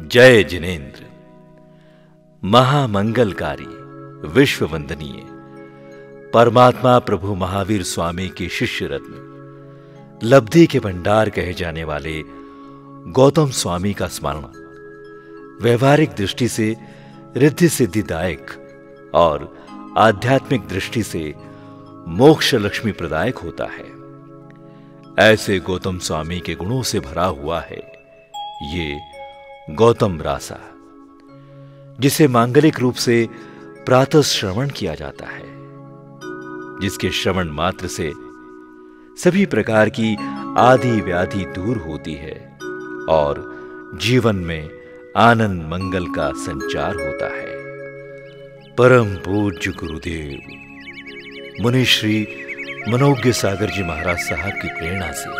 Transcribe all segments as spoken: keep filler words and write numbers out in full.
जय जिनेन्द्र। महामंगलकारी विश्व वंदनीय परमात्मा प्रभु महावीर स्वामी के शिष्य रत्न लब्धि के भंडार कहे जाने वाले गौतम स्वामी का स्मरण व्यवहारिक दृष्टि से रिद्धि सिद्धिदायक और आध्यात्मिक दृष्टि से मोक्ष लक्ष्मी प्रदायक होता है। ऐसे गौतम स्वामी के गुणों से भरा हुआ है ये गौतम रासा, जिसे मांगलिक रूप से प्रातः श्रवण किया जाता है, जिसके श्रवण मात्र से सभी प्रकार की आदि व्याधि दूर होती है और जीवन में आनंद मंगल का संचार होता है। परम पूज्य गुरुदेव मुनि श्री मनोज्ञ सागर जी महाराज साहब की प्रेरणा से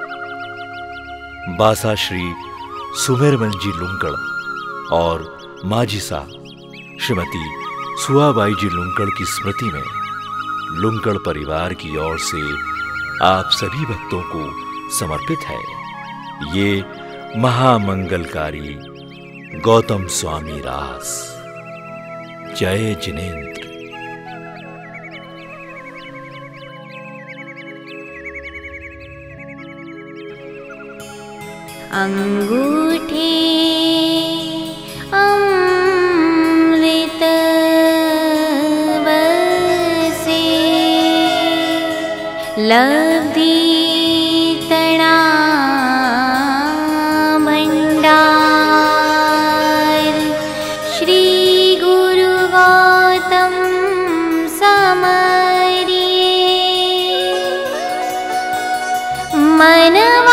बासा श्री सुमेरमल जी लुंकड़ और माजी साहब श्रीमती सुहाबाई जी लुंकड़ की स्मृति में लुंकड़ परिवार की ओर से आप सभी भक्तों को समर्पित है ये महामंगलकारी गौतम स्वामी रास। जय जिनेन्द्र। अंगूठे अमृत बरसे लब्धि तणा भंडार श्री गुरु गौतम समरिये मनवा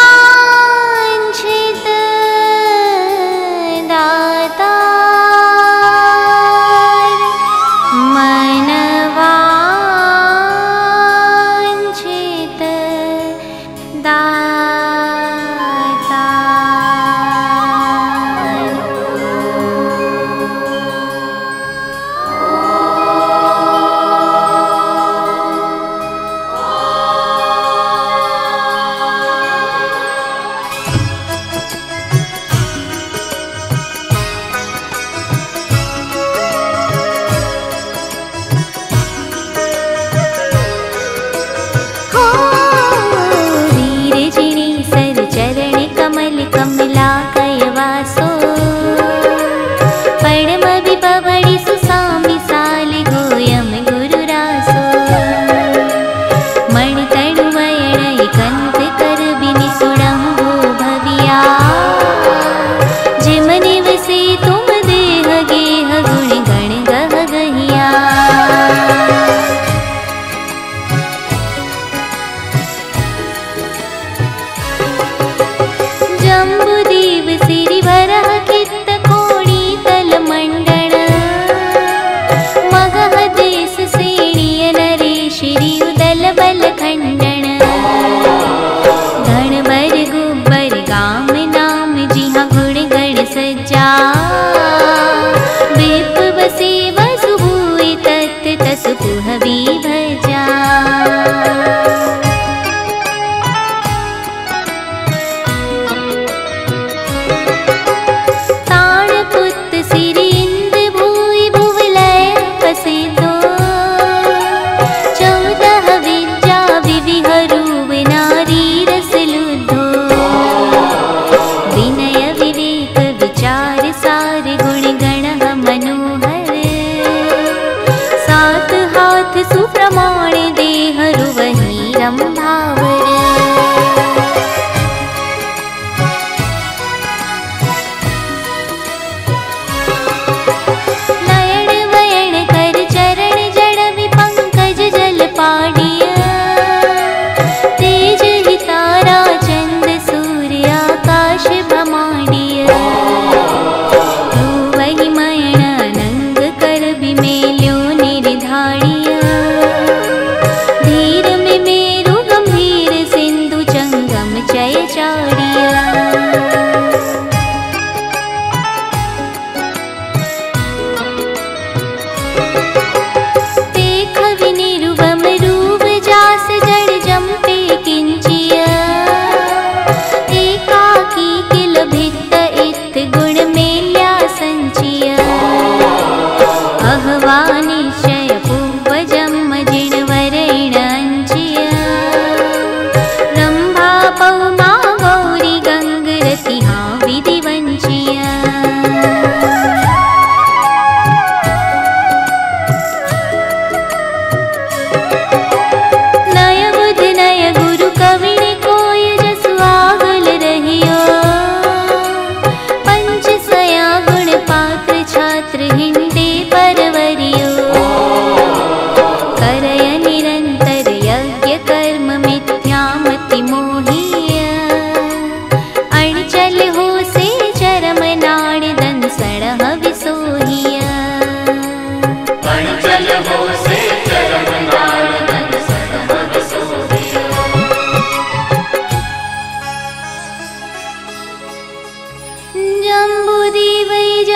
गुण में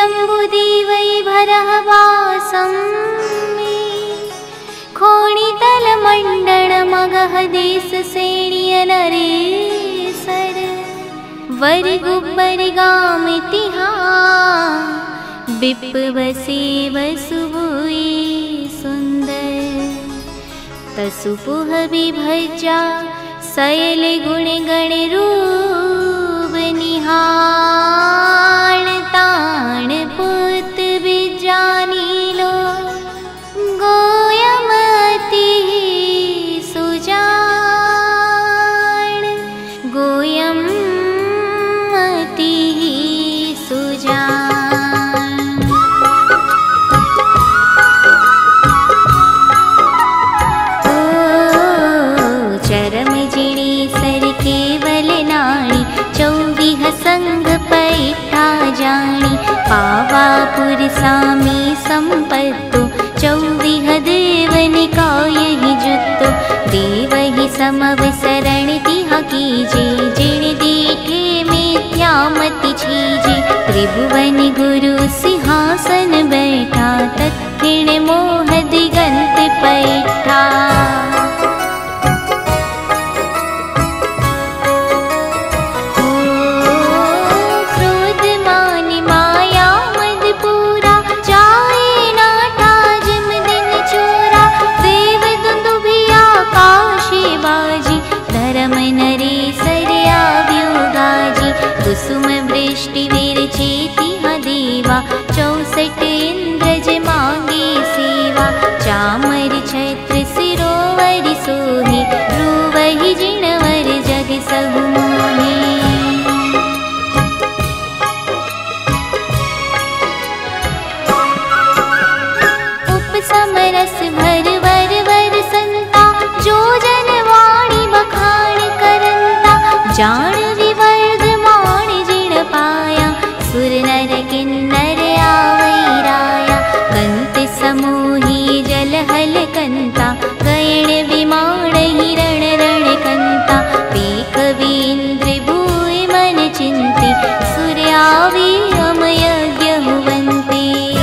जम्बुदीवै भरः वासं मे खोणितल मंडण मगह देश सेणिय नरेसर वर गुब्बर गामितिहा बिप बसे वसुबुई सुंदर तसुपुह विभजा सयल गुण गण रूप निहाण ताण पुत बिजानी लो गोयमती सुजान गोयम अति सुजान। ओ चरम जिणी सर केवल नाणी चौविह संग पैठा जाणी पावापुर सामी संपत्तो चौविह देवनिकायहि जुत्तो देवहि समवसरण तिहा कीजे जिण दीठे मिथ्यामति छीजे त्रिभुवन गुरु सिंहासन बैठा दक्षिण मोह दिगंत पैठा। कुसुम वृष्टि विरचेति देवा चौसठ इंद्रज मांगे सेवा चामर छत्र सिरोवर सोहे रूवहि जिणवर जग सहु मोहे। उपसमरस भर वर वर संता जो जन वाणी बखान करंता जान विवर्ध मान जिण पाया सुर नर किन्नर आवैराया कंत समूही जल हल कंता गयण विमान हिरण रण कंता पीक वीन्द्र भूय मन चिंते सूर्यावी अमयज्ञ हुवन्ते।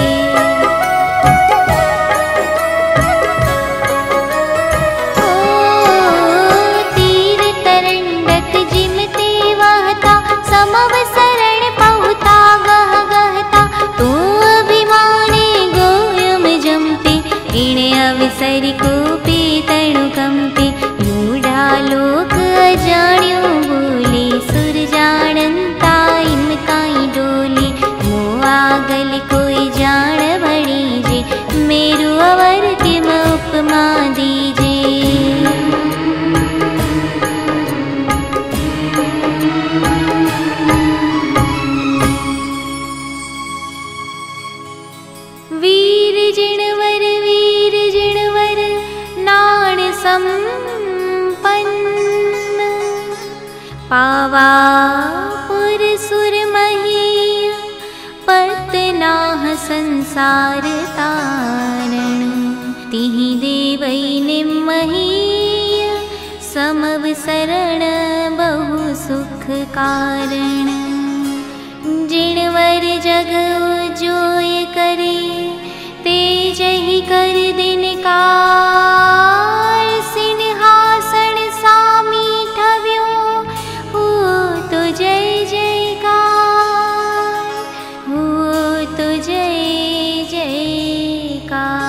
समवसरण पहुता गह गहता तू अभिमाने गोयम जमते इणे अवसर को पे तणु कंपे मूढ़ा लोक अजाण्यो बोले सुर जानता इन काई डोले मोआगल कोई जान बड़ी जे मेरु अवर किम उपमा दीजे। वीर जिणवर वीर जिणवर नाण संपन्न पावापुर सुर महीय पतनाह संसार तारण तिहि देवै निमहीय समवसरण बहु सुख कारण जिणवर जग जोय करे तेजहि कर दिन काल सिंहासन सामी ठव्यो हो तो जय जयकार हो तो जय जयकार।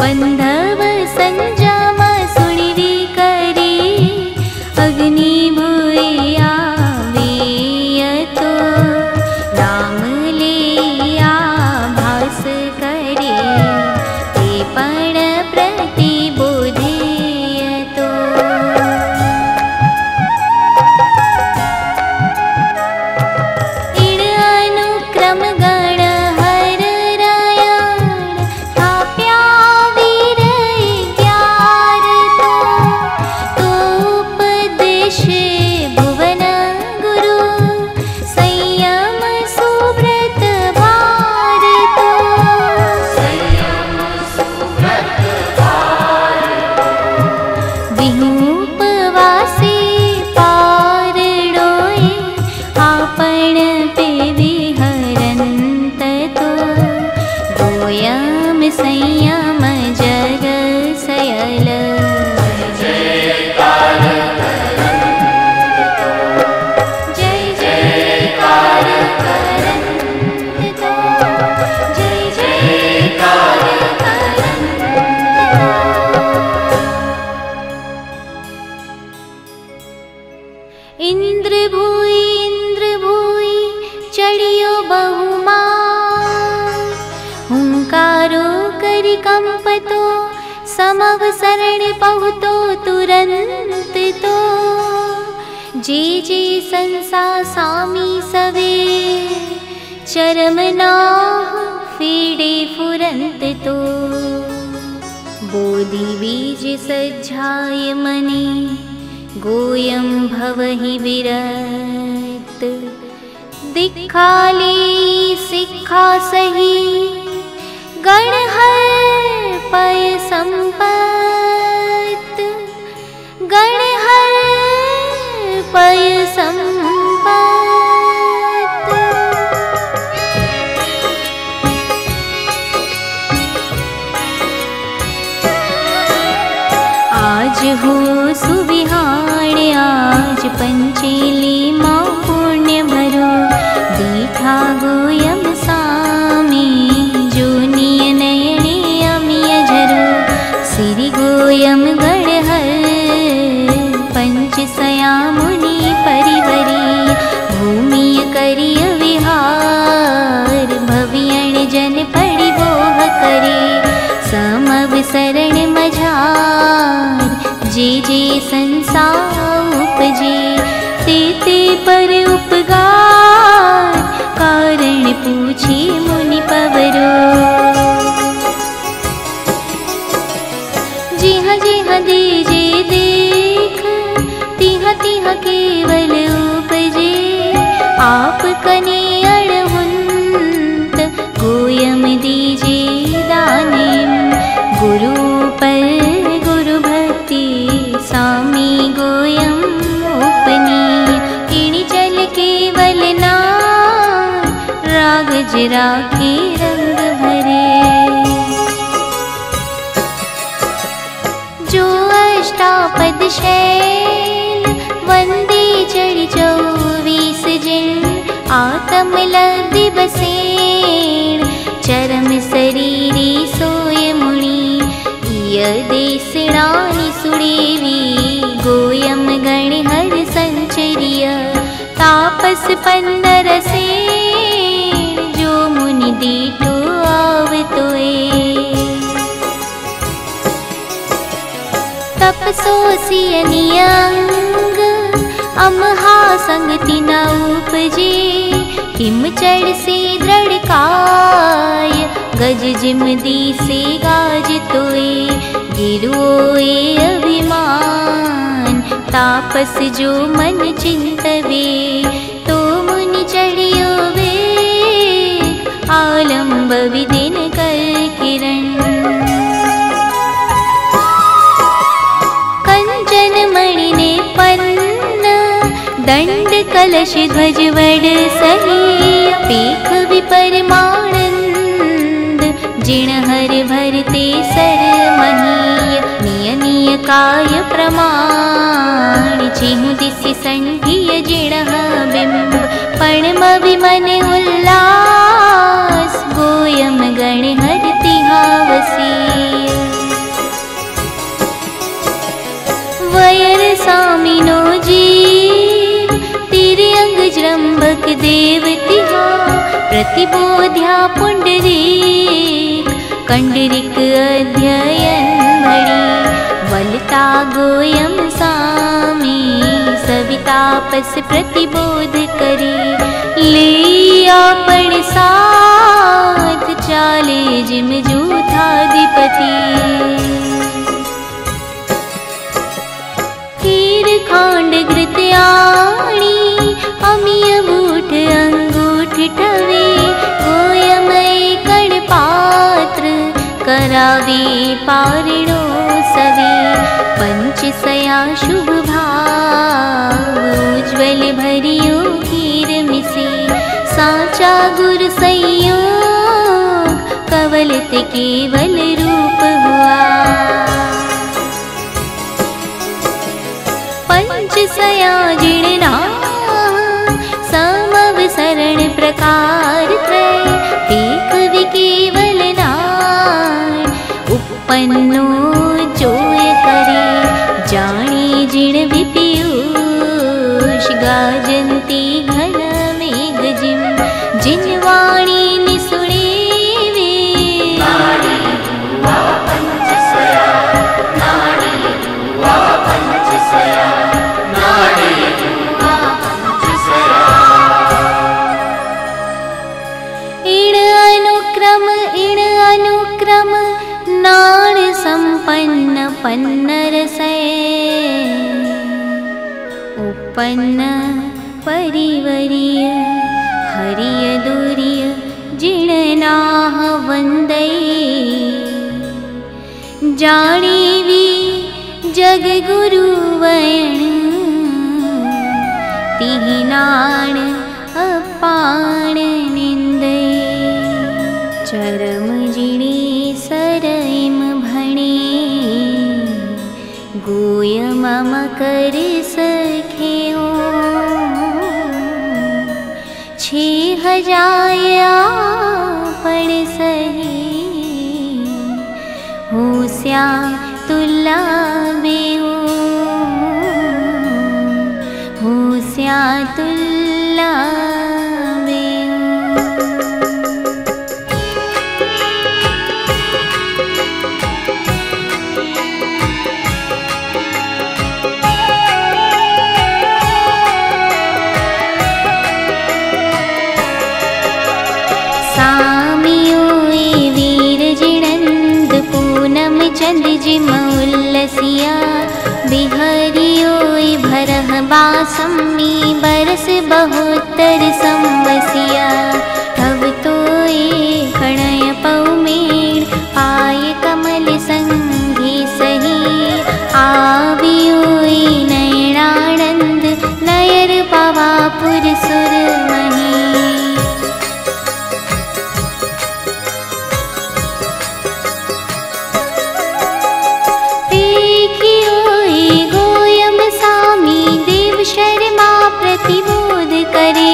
बंधव संजम सुनिरी करी अग्नि भुए आवे तो राम लिया भास करे ते पण प्रतिबोधेय तो इण अनुक्रम गण हर रायण थाप्या वीर ग्यार तो तो उपदेश भुवन गुरु संयम सुव्रत भार तो विहुपवासी पार डोए आपण पे विहरंत तो गोयम संयम जग सयल जय जयकार करंत तो जय जयकार करंत तो इंद्र भूई इंद्र भूई चढ़ियो बहुमान हुंकारो करी कंपतो समव शरण पहुतो तुरंत तो जे जे संसा सामी सवे चरम नाह फीड़े फुरंत तो बोधि बीज सज्जाय मने गोयम भवहि विरत दिखाली सिक्खा सही गण हर पय संपत गण हर पय संपत आज हो सुविहाण आज पंचेली माँ पुण्य भरो दीठा गोयम सामी जो निय नयने अमिय झरो सिरि गोयम गण हर पंच सया मुनि परिवरी भूमिय करिय विहार भवियण जन पड़ि बोह करे समव शरण मझार जे जे संसा उपजे ते ते पर उपगार कारण पूछे मुनि पवरो जिह जिह देजे देख तिह तिह केवल उपजे आप कने अड़हुंत गोयम दीजे दाने गुरु पर गुरु भक्ति स्वामी गोयम उपनी इणि चल केवल नाम राग जरा के रंग भरे जो अष्टापद शैल वंदे चढ़ चौबीस जिन आत्म लब्धि बसेण चरम शरीरी सोय मुनि इय देसिणानि सुडेवी गोयम गण हर संचरिय तापस पंदर सेण जो मुनि दीठो आवतोए तपसोसिय नियंग अमहा संग तिना उपजे हिम चढ़ से दृढ़ काय गज जिम दी से गाज तोए गिरोए अभिमान तापस जो मन चिंतवे तो मुनि चढ़ियो वे आलम्ब विदिन कर किरण कंचन मणि ने पन्न दंड कलश ध्वज वड सही पीख विपरमानंद जिण हर भरते सर महीय निय निय काय प्रमाण चिहु दिसि संठिय जिण बिंब पणम विमन उल्लास गोयम गण हर तिहावसी देव तिहा प्रतिबोध्या पुंडरीक कंडरीक अध्ययन भरी वलता गोयम सामी सवितापस प्रतिबोध करी लिया पण साथ चाले जिम जूथाधिपति खीर खांड घृत्याणी अमिय बूठ अंगूठ ठवे गोयमय कण पात्र करावे पारिणो सवे पंचसया शुभ भाव उज्ज्वल भरियो खीर मिसे साचा गुरु संयोग कवलित केवल रूप हुआ पंचसया जिणना समवसरण प्रकार त्रय देख विकेवल नाय उपन्नो जोय करे जानी जिण विपीयूष गाजंती घन मेघ जिम जिनवाणी निसुणे वे नाड़ी हुआ पंचसया नाड़ी हुआ पंचसया नाड़ी हुआ पंचसया इण अनुक्रम इण अनुक्रम नाण संपन्न पन्नरसय उपन्न परिवर्य हरिय दूर्य जिणनाह वंदय जाणीवी जग गुरु वयण तिहिनाण अपाण निंदय चरम जिणी सरैम भणे गोय मम कर सखेओ छे हजाया पड़ सही होस्या तुला बेओ होस्या तुला चंद जिम उल्लसिया बिहरियोई भरह बासमी बरस बहुतर संवसिया तब तोए कणय पौमेण पाय कमल संगी सही आवियोई नयनानंद नयर पवापुर सुर मही प्रतिबोध करे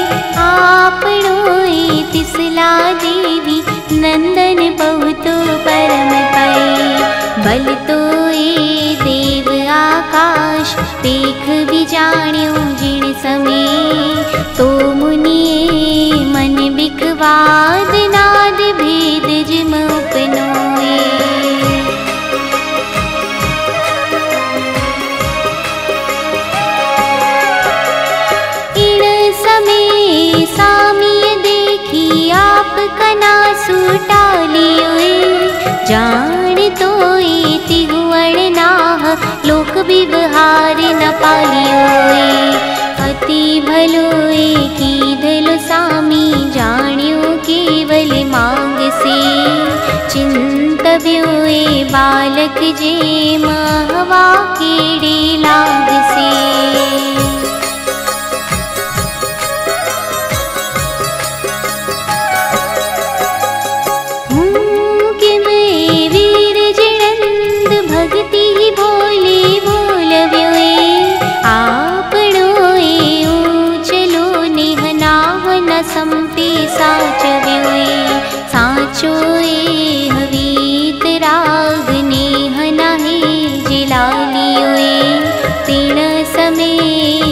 आपणोई तिसला देवी नंदन बहुतो परम पाए बल तोए देव आकाश देख भी जाण्यो जिण समे तो मुनिए मन बिखवाद नाद भेद जिम उपनोए सामिय देखी आप कना सुटालियोए जान तोई तिहुवण नाह लोक विवहार न पालियोए अति भलोए कीधलो सामी जाण्यो केवल मांग से चिंतव्योए बालक जे महवा केड़े लाग से संपे साचव्योए साचोए हवीत राग नेह नाहे जिलालियोए तीण समय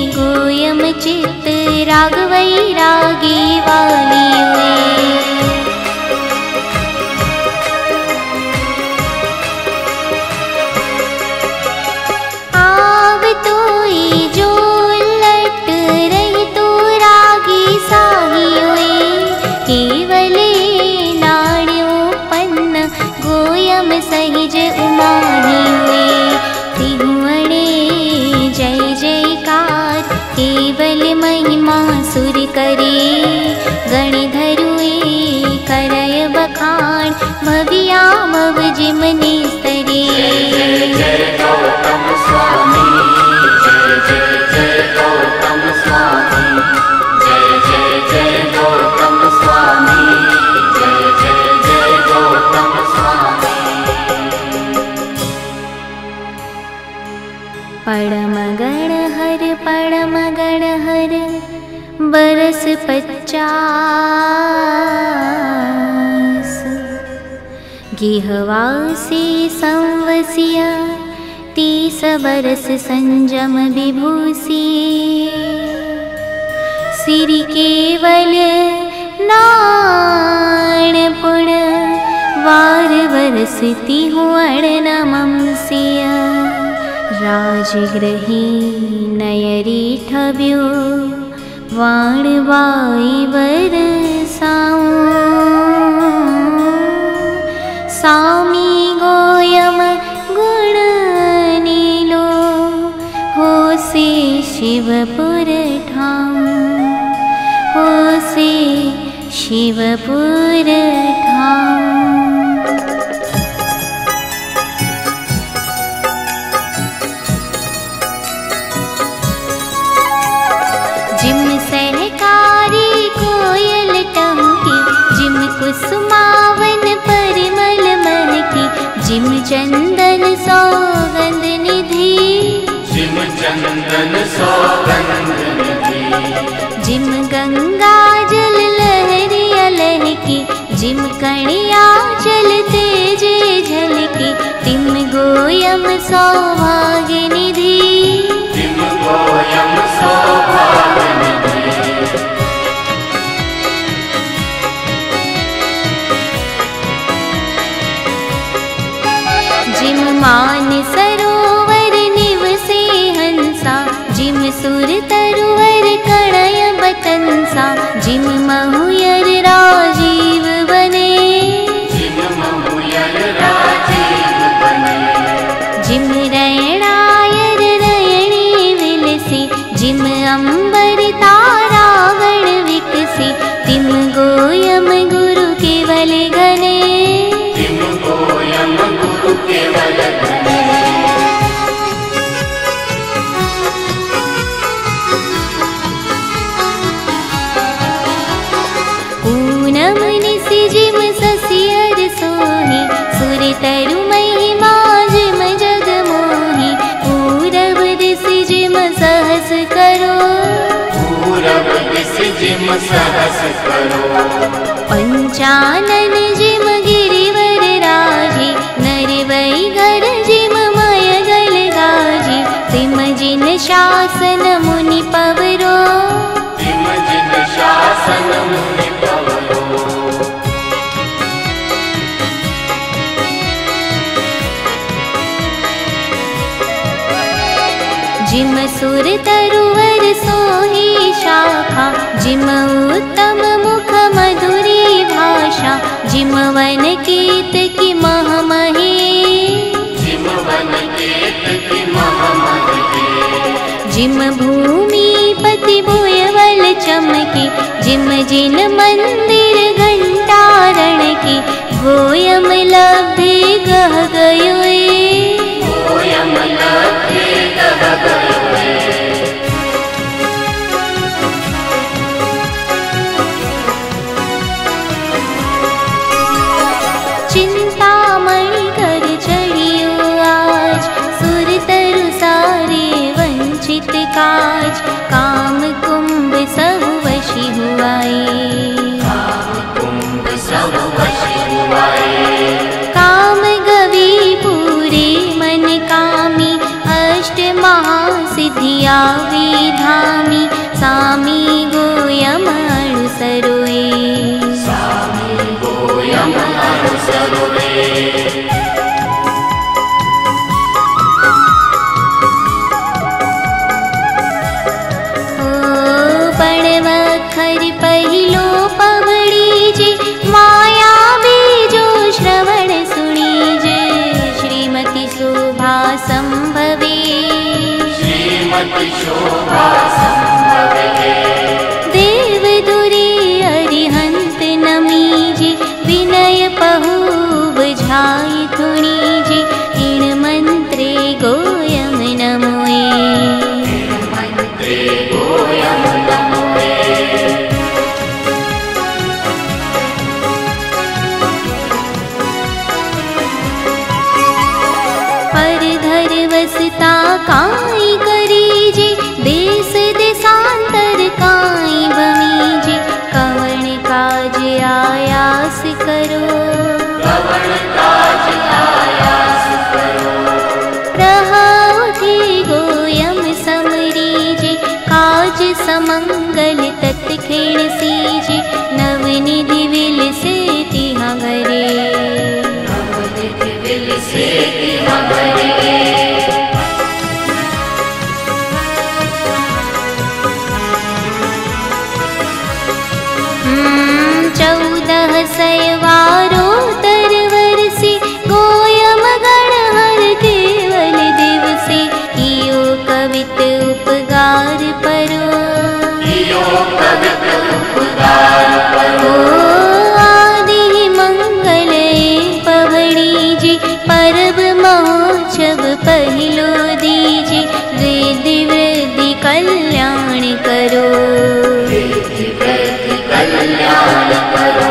हम सहिज उमाही हुए। तिहुअणे जय जयकार केवल महिमा सुर करे। गणधरुए करय बखान भविया भव जिमने स्तरे। जय जय गौतम स्वामी, जय जय जय गौतम स्वामी, जय जय जय गौतम स्वामी, जय जय जय गौतम स्वामी। परम गण हर परम गण हर बरस पचास। गेहवासी संवसिया तीस बरस संजम विभूषी। सिरि केवल नाण पुण वार वरस तिहुअण नमंसिया। राजगृही नयरी ठव्यो वाण वाई बरसाऊं। सामी गोयम गुण नीलो होसे शिवपुर ठाऊं। होसे शिवपुर ठाऊं। जिम सहकारी कोयल टहकी। जिम कुसुमावन परिमल महकी। जिम चंदन सौगंध निधि। जिम चंदन सौगंध निधि। जिम गंगा जल लहरी अलहकी। जिम कणिया चलते जे झलकी। तिम गोयम सौभाग्य निधि। जिम गोयम सौभाग्य निधि। जिम मान सरोवर निवसे हंसा। जिम सुर तरुवर कणय बतंसा। जिम महुयर राजीव बने। जिम महुयर राजीव बने। जिम रैणायर रयणी विलसी। जिम अंबर तारागण विकसी। तिम गोयम गुरु केवल घने। तिम गोयम गुरु केवल घने। पूनम निसि जिम ससियर सोही। सुर तरु महिमा जिम जग मोही। पूरब दिसि जिम सहस करो। पूरब दिसि जिम सहस करो। पंचानन जिम गिरिवर राजी। नरवई घर जिम मय गल गाजी। तिम जिन शासन मुनि पवरो। तिम जिन शासन मुनि पवरो। जिम सुर तरुवर सोही शाखा। जिम उत्तम मुख मधुरी भाषा। जिम वन कीत की महमही। जिम वन कीत की महमही। जिम भूमि पति भुयवल चमकी। जिम जिन मंदिर घंटारण की। गोयम लब्धि गह गयोए। गोयम लब्धि गह गयोए। चिंतामणि कर चढ़ियो आज। सुर तरु सारे वंचित काज। काम कुंभ सब वशी हुआए। काम कुंभ सब वशी हुआए। काम गवी पूरे मन कामी। अष्ट महासिद्धिया विधामी। सामी गोयम अनुसरोए। सामी गोयम अनुसरोए। खर पहिलो पवड़ी जे। माया बीजो श्रवण सुनी जे। काई करीजे, देश देशांतर काई भमीजे, कवण काज आयास करो, कवण काज आयास करो। प्रहाउठे गोयम समरीजे, काज समंगल तत्क्षण सीजे, नवनिधि विल से तिहा घरे, नवनिधि विल से तिहा घरे। चौदह सयवारो तरवर से, गोयम गण हर केवल दिवसे, कियो कवित उपगार परो, कियो कवित उपगार परो। आदि मंगल पवड़ी जी, परब महोत्सव पहिलो दीजे, रिद्धि वृद्धि कल्याण करो, रिद्धि वृद्धि कल्याण करो।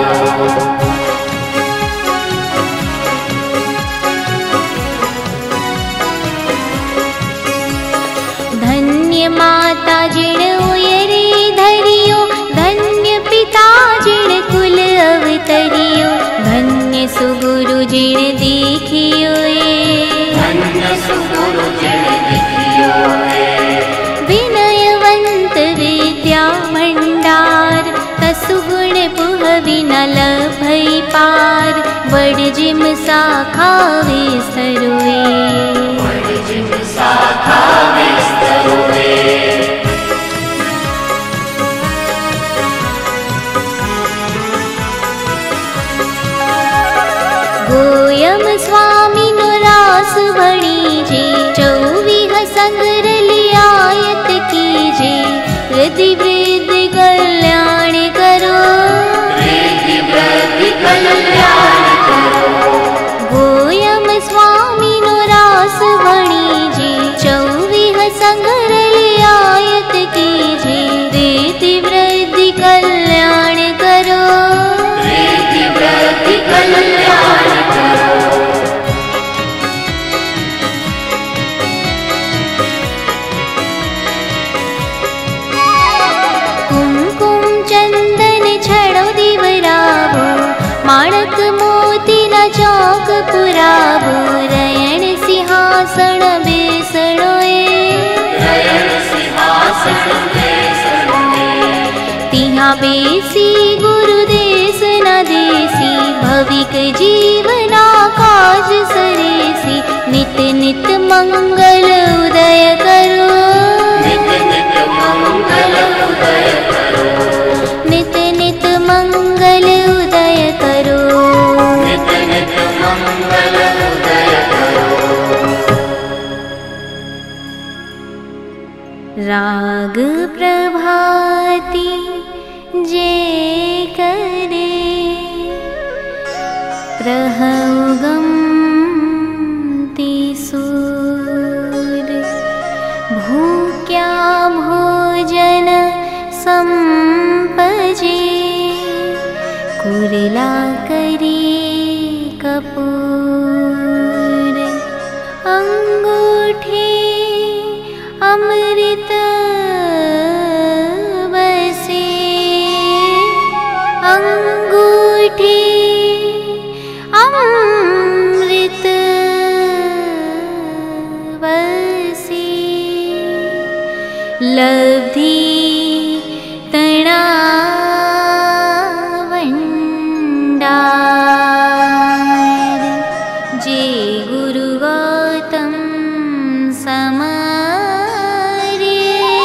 धन्य माता जिण उयरे धरियो, धन्य पिता जिण कुल अवतरियो, धन्य सुगुरु जिण देखियो ए, धन्य सुगुरु जिण देखियो ए। विनयवंत विद्या भंडार, तसुगुण पुह बिना लभई पार, बड़ जिम शाखा विस्तरोए, बड़ जिम शाखा विस्तरोए। गोयम स्वामी नो रास भणीजे, चौवीह संग्र लियायत कीजे, रिद्धि वृद्धि कल्याण करो, रिद्धि वृद्धि कल्याण करो। गोयम स्वामी नो रास भणीजे, चौवीह संग्र लियायत कीजे, रिद्धि वृद्धि कल्याण करो, रिद्धि वृद्धि कल्याण करो। कुमकुम चंदन छड़ो दिवरावो, माणक मोती न चौक पुरावो, रयण सिंहासन बेसणोए, रयण सिंहासन बेसणोए। तिहा बेसी गुरु देश न देसी, भविक जीवना काज सरेसी, नित नित मंगल उदय करो, नित नित मंगल उदय करो, नित नित मंगल उदय करो, नित नित मंगल उदय करो। राग प्रभाती जे करे, प्रहौगम्ति सूर, भूक्या भोजन संपजे, कुरला करी कपूर, अंगूठे अमृत बसे, अंगूठे अमृत बसे, लब्धि तणा भंडार, जे गुरु गौतम समारे,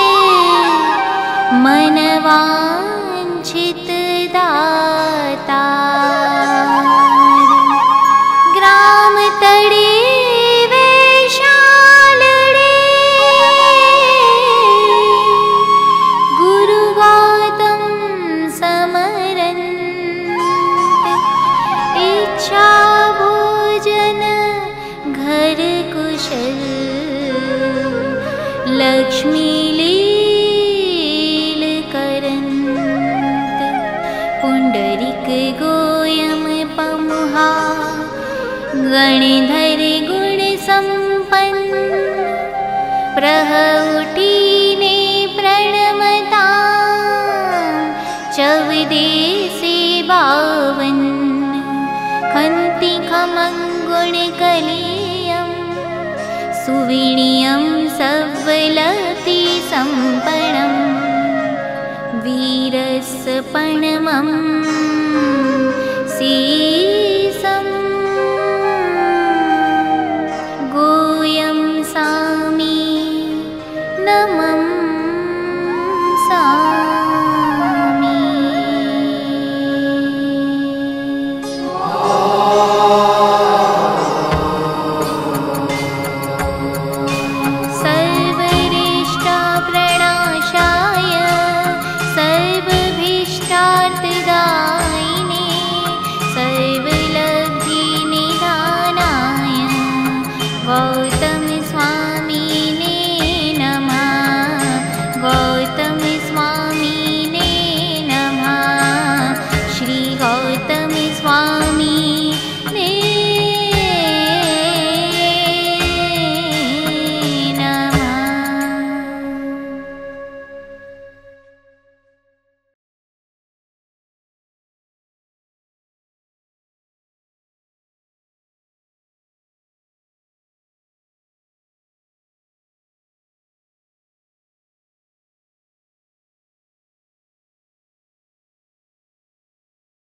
मनवांछित दातार, ग्राम तड़े वैशालड़े, गुरु गौतम समरंत, इच्छा भोजन घर कुशल, लक्ष्मी लील करंत, पुंडरिक गोयम पमुहा, गणधर गुण संपन्न, प्रह उठीने प्रणमता चवदेसे बावन खन्ति खमंगुण कलियं सुविणियं सवलति संपणं वीरस्पणमं सी